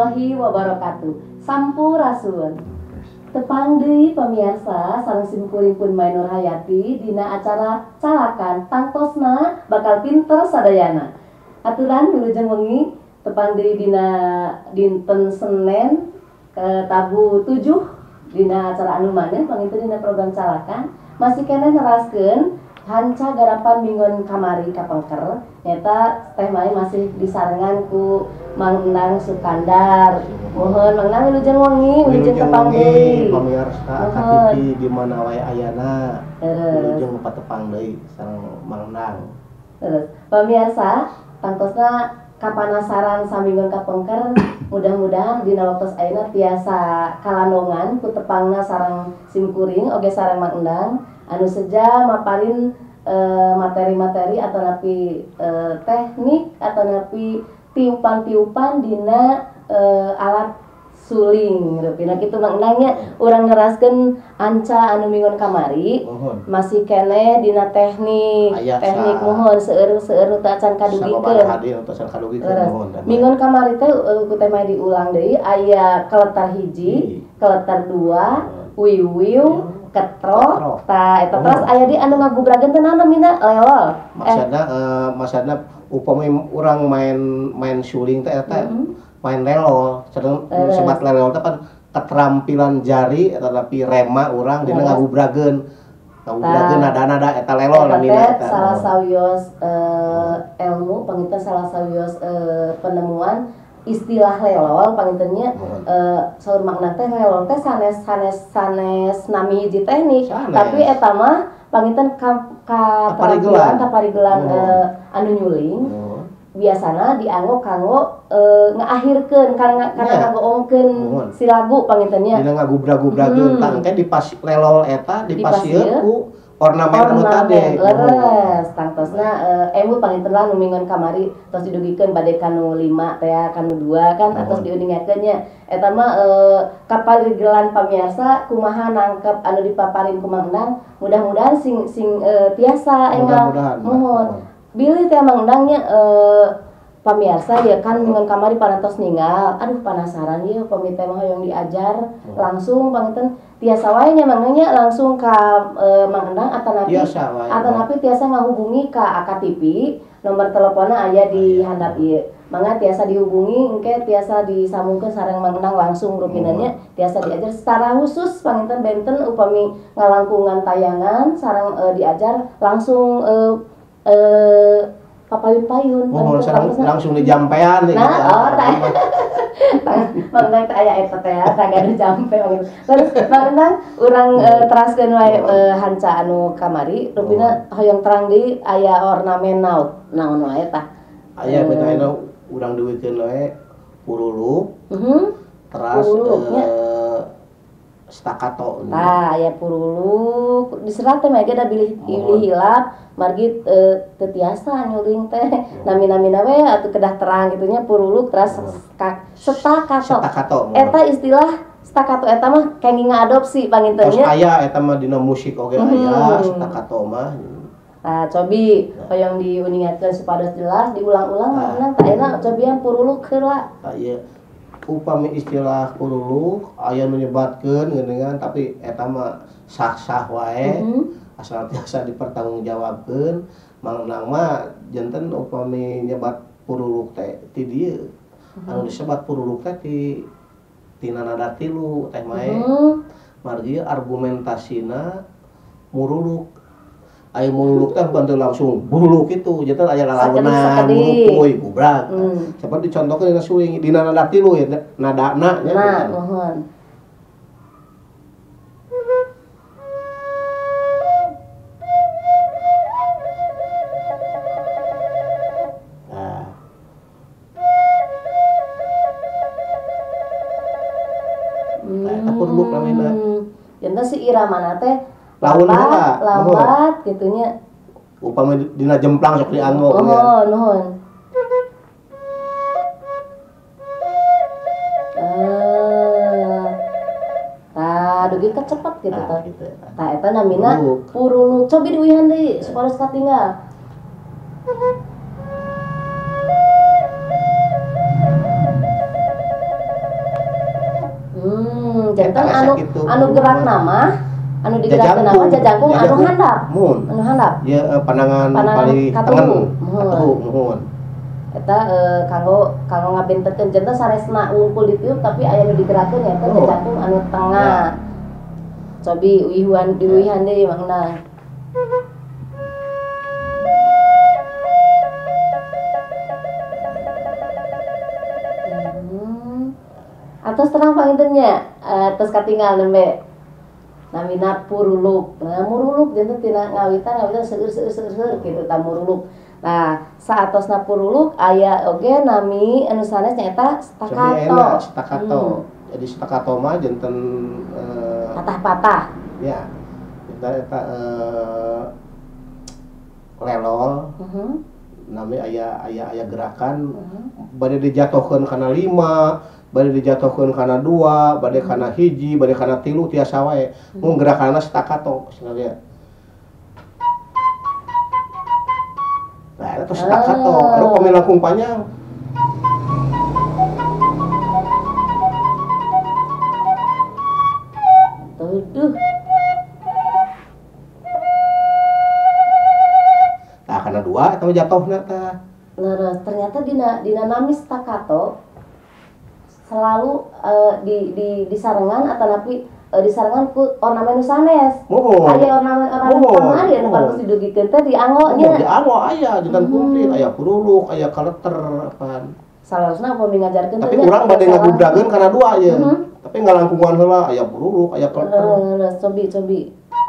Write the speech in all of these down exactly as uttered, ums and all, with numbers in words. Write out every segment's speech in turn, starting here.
warahmatullahi wabarakatuh. Sampurasun. Tepang deui pamirsa sareng simkuringpun Mai Nur Hayati dina acara calakan tangtosna bakal pinter sadayana. Aturan wilujeng wengi tepang deui dina dinten Senin ke tabu tujuh dina acara anu maneh panginten dina program calakan masih keneh neraskeun hanca garapan minggon kamari kapengker nyata teh Mai masih disarengan ku Mang Endang Sukandar. Mohon Mang Endang wilujeng wengi wilujeng tepang deui pamirsa K T V di mana wae ayana wilujeng patepang deui sareng Mang Endang. Terus pamirsa tangtosna kapanasaran saminggon kapengker mudah-mudahan dina waktos ayeuna tiasa kalandongan ku tepangna sareng simkuring oge sareng Mang Endang anu seja maparin e, materi-materi atau napi e, teknik atau napi tiupan-tiupan dina e, alat suling rupina kitu Mang Endangnya urang neraskeun anca anu minggon kamari Mohon. masih keneh dina teknik Aya teknik sa- mohon seueur-seueur nu teu acan kadugikeun Sababaraha hadir untuk acan kadugikeun mohon. minggon kamari teh uh, ku teh Mai diulang deui aya keletar hiji keletar dua wiwiw ketro tah eta terus aya di anu ngagubrageun teh naon namina lelol Maksudna eh, maksudna upami urang main main suling teh eta main lelol sedang Eh. sebat lelol teh kan keterampilan jari eta tapi rema urang dina Eh. ngagubrageun ngagubrageun Tah. nada-nada eta lelol Eta namina teh eta. salah sawios eh, ilmu panginten salah sawios eh, penemuan istilah lelol pangintennya Mohon. eh, saur makna teh lelol teh sanes sanes sanes nami hiji teknik Sanes. tapi eta mah panginten ka ka Kaparigelan. kaparigelan Mohon. eh, anu nyuling Mohon. biasana dianggo kanggo e, ngaakhirkeun karena karena Ya. ngagongkeun Mohon. si lagu pangintennya Dina ngagubrag-gubrageun Hmm. tangke di pas lelol eta dipasieun Dipasieun. ku ornamen anu tadi. leres tangtosna eh emu panginten lah nu minggon kamari tos didugikeun bade kanu lima teh kanu dua kan atos Mohon. diuningakeun nya eta mah eh, kaparigelan pamirsa kumaha nangkep anu dipaparin ku Mang Endang mudah-mudahan sing sing eh, tiasa enggal Mudah-mudahan, mohon mohon. bilih teh Mang Endangnya eh, pamirsa ya kan minggon kamari parantos ninggal aduh penasaran ye upami teh mah hoyong diajar langsung panginten tiasa wae nya Mang Endangnya langsung ka eh, Mang Endang atanapi Biasa wae. atanapi tiasa ngahubungi ka A K T V nomor teleponnya aya di handap ieu mangga tiasa dihubungi engke tiasa disambungkeun sareng Mang Endang langsung rupinanya tiasa diajar secara khusus panginten benten upami ngalangkungan tayangan sareng eh, diajar langsung eh, eh, papayun-payun Mohon panginten sareng tangtosna. langsung dijampean nih. Nah, oh, tah. Mang Endang teh aya eta teh kagak ada jampe gitu. Terus Mang Endang urang eh, teraskeun wae eh, hanca anu kamari rupina hoyong terang deui aya ornamen naon naon wae tah. Aya Eh, benaina urang duwikeun we puruluk mhm. teras Puruluknya. eh, staccato. Tah aya puruluk diserat teh mah da bilih bilih hilap margi eh, teu tiasa nyuling teh nami-namina we atuh kedah terang gitunya puruluk teras ka- staccato. Staccato. Eta istilah staccato eta mah kenging ngadopsi Terus pangintennya. aya eta mah dina musik oge aya Mhm. staccato mah. Nah, cobi hoyong diuningatkeun supados jelas diulang-ulang Nah. Mang Endang tah ayeuna cobian puruluk heula. Aya upami istilah puruluk aya nu nyebatkeun geuningan tapi eta mah sah-sah wae. Mhm. Asal tiasa dipertanggungjawabkeun. Mang Endang mah janten upami nyebat puruluk teh ti dieu. Anu disebat puruluk teh ti tina nada tilu teh mae. Mhm. Margi argumentasina muruluk. Aya muruluk teh bukan teu langsung buruluk itu, janten aya lalaunan Sakedik-sakedik. muruluk puy gubrak. Hmm. Seperti dicontohkeun dina suling dina nada tilu ya nadana nya. Nah, mohon. Nah, Nah, eta puruluk namina. Janten si iramana teh Laun lambat, heula, lambat gitunya. upami dina jemplang sok dianggo ya. Mohon, mohon. Eh. Tah, dugi kecepet gitu Nah, tah. gitu. Tah eta namina Puruluk. puruluk. Cobi diuihan deui supaya katinggal. kan anu gitu, anu gerak nama anu digerakkeun nama jajangkung anu handap mun anu handap ya pandangan paling katuhu katuhu muhun eta eh, kanggo kanggo ngabenterkeun janten saresna wungkul ditiup tapi aya nu digerakkeun nya teh Oh. jajangkung anu tengah cobi uihuan diuihan deui mangna Hmm. Atos terang pangintennya atos katinggal nembe namina puruluk. Nah, muruluk janten tina ngawitan ngawitan seueur seueur seueur seueur kitu tah muruluk. Nah, saatosna puruluk aya oge nami anu sanes nyaeta staccato. enak staccato. Hmm. Jadi staccato mah janten eh, patah-patah. Ya. Kita eta eh, lelol. Uh -huh. Nami aya aya aya gerakan Uh -huh. bade dijatuhkeun kana lima, bade dijatuhkeun kana dua, bade kana hiji, bade kana tilu tiasa wae. Mun gerakanna staccato sebenarnya. Nah, itu staccato. Ah. Anu pami langkung panjang. Tuduh. Nah, kana dua eta jatuhna tah. Leres, ternyata dina dina nami staccato selalu uh, di di disarengan atau napi uh, disarengan ku ornamen nu sanes. Mohon. Aya ornamen-ornamen kamari anu bagus didugikeun teh di Oh, angonya. di ango aya jantan kumplit, aya puruluk, aya kaleter apaan. Salarosna upami ngajarkeun Tapi teh nya urang bade ngagudageun kana dua ye. Mhm. Tapi ngalangkungan heula aya puruluk, aya kaleter. Leres, cobi cobi.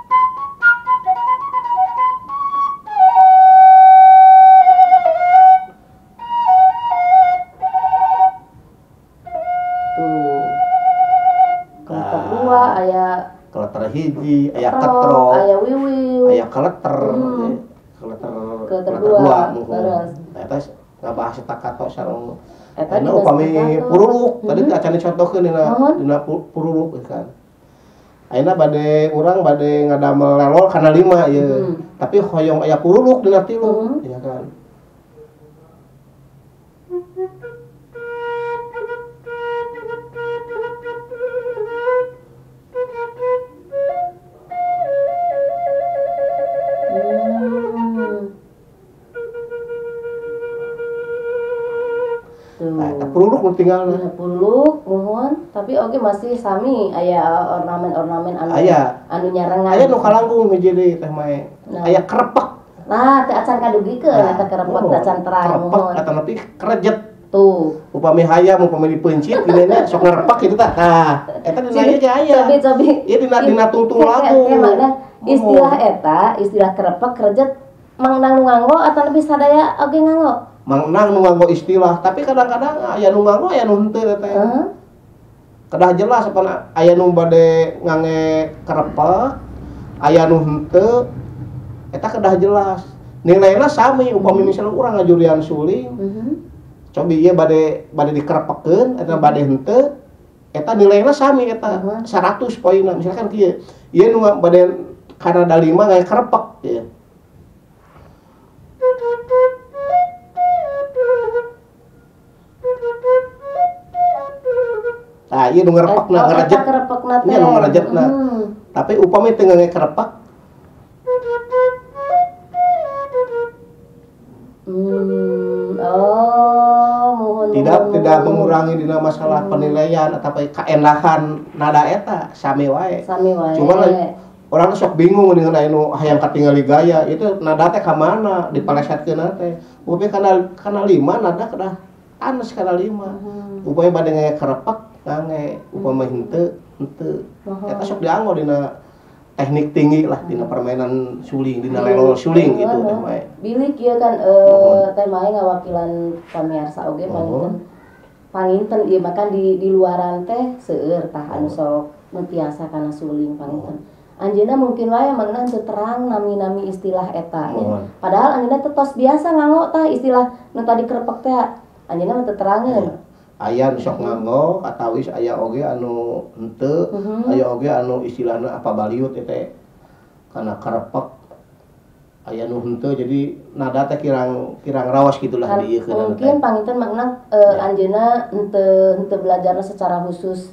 Kaleter hiji, aya ketro, aya wiwiu, aya kaleter, hmm. kaleter kaleter dua, terus. Eta ngabahas staccato sareng. Eta Anu upami puruluk, tadi acan dicontohkeun dina uh-huh. dina puruluk kan. Ayeuna bade urang bade ngadamel lelol kana lima ieu. Hmm. Tapi hoyong aya puruluk dina tilu, uh-huh. ya kan. Nah, puruluk nu tinggalna. Puruluk muhun, tapi oge masih sami aya ornamen-ornamen anu aya. anu nyarengan. Aya nu kalangkung hiji deui teh mae. Nah. Aya krepek. Nah, teh acan kadugikeun eta krepek teh acan terang muhun. Krepek eta nepi krejet. Tuh. Upami hayam upami dipencit gini nya sok ngarepek gitu tah. Nah, eta dina ieu ge aya. Cobi-cobi. Ieu dina dina tungtung lagu. Istilah eta, istilah krepek krejet mangdang nu nganggo atawa nepi sadaya oge nganggo. Mangnang nu nganggo istilah, tapi kadang-kadang aya nu nganggo aya nu henteu teh. Heeh. Kedah jelas apa aya nu bade ngange krepek, aya nu henteu, eta kedah jelas. Nilaina sami upami misalnya urang ngajurian suling. Heeh. Cobi ieu bade bade dikrepekeun eta bade henteu, eta nilaina sami eta uh-huh. seratus poinna. Misalkan kieu, ieu nu bade kana dalima ngae krepek ya. Nah, ieu nu ngarepekna ngarajet. Ieu nu ngarajetna. Hmm. Tapi upami teu ngange karepek. Hmm. Oh, mohon Tidak mohon, tidak mohon. Mengurangi dina masalah hmm. penilaian ataupun kaendahan nada eta sami wae. Sami wae. Cuma orang sok bingung dengan anu hayang katingali gaya itu nada teh ka mana dipalesetkeun teh. Upami kana kana lima nada kedah anes kana lima. Hmm. Upami bade ngange karepek ngange upama henteu henteu eta sok dianggo dina teknik tinggi lah dina permainan suling dina lelol suling gitu teh mah bilik ieu kan eh teh mah ngawakilan pamirsa oge panginten panginten ieu makan di di luaran teh seueur tah anu sok mentiasa kana suling panginten anjeunna mungkin wae mangna teu terang nami-nami istilah eta nya padahal anjeunna teh tos biasa nganggo tah istilah nu tadi krepek teh anjeunna mah teu terangeun aya nu sok nganggo katawis aya oge anu henteu uh-huh. aya oge anu istilahna apa baliut teh kana karepek aya nu henteu jadi nada teh kirang kirang rawas gitulah kan, di ieu mungkin panginten makna uh, ya. Anjeunna henteu henteu belajarna secara khusus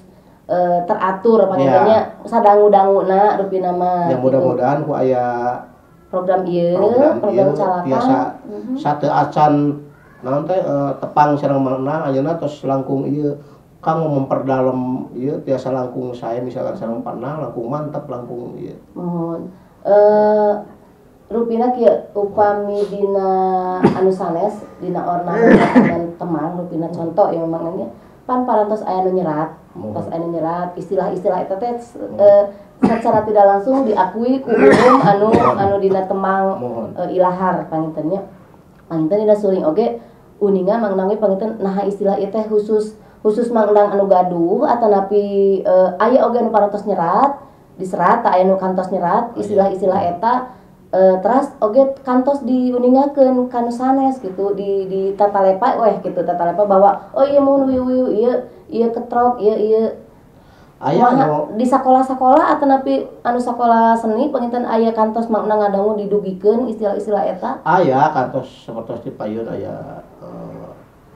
eh, teratur panggilnya sadangu-danguna rupina mah. Ya mudah-mudahan ku aya program ieu program, program ieu calakan biasa Mhm. sate acan naon teh eh, tepang sareng mangna ayeuna tos langkung ieu kang memperdalam ieu tiasa langkung saya misalkan sareng panah langkung mantep langkung ieu. Mohon eh rupina kieu upami dina anu sanes dina ornamen temang rupina contoh yang memangnya pan parantos aya nu nyerat pas aya nu nyerat istilah-istilah eta teh eh, secara tidak langsung diakui ku umum anu anu dina temang e, ilahar pangintennya panginten dina suling oge uningan mangna we panginten nah istilah ieu teh khusus khusus mangdang anu gaduh atanapi e, aya oge anu parantos nyerat diserat aya nu kantos nyerat istilah-istilah eta e, teras oge kantos diuningakeun kanu sanes gitu di di tatalepa weh gitu tatalepa bahwa oh ieu mun wiu-wiu ieu ieu ketrok ieu ieu aya anu di sekolah-sekolah atau napi anu sekolah seni penginten aya kantos makna ngadangu didugikeun istilah-istilah eta aya kantos sapertos di payun aya eh,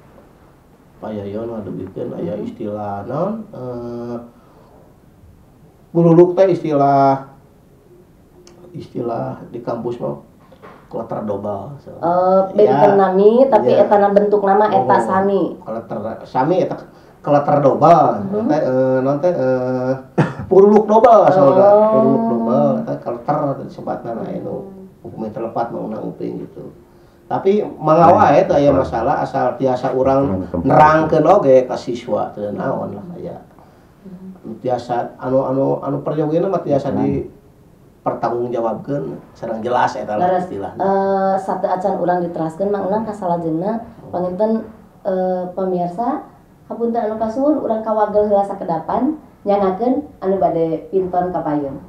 payayon ngadugikeun aya istilah naon eh bululuk teh istilah istilah di kampus mah kleter dobal so. uh, benten nami tapi ya. eta bentuk nama eta Oh, sami kleter sami eta kleter dobal Mhm. teh eh, naon teh eh, puruluk dobal asalna Oh. puruluk dobal eta kleter disebutna anu hukum telepat mangna uping gitu. Tapi mangga wae teh aya masalah asal tiasa urang nerangkeun oge ka siswa teu naon lah aya. Tiasa anu anu anu perjogena mah tiasa di pertanggungjawabkeun sareng jelas eta lah istilahna. Eh sate acan urang diteraskeun mangna ka salajengna panginten eh, pamirsa hapunten anu kasuhun urang kawagel heula sakedapan nyangakeun anu bade pinton ka payun.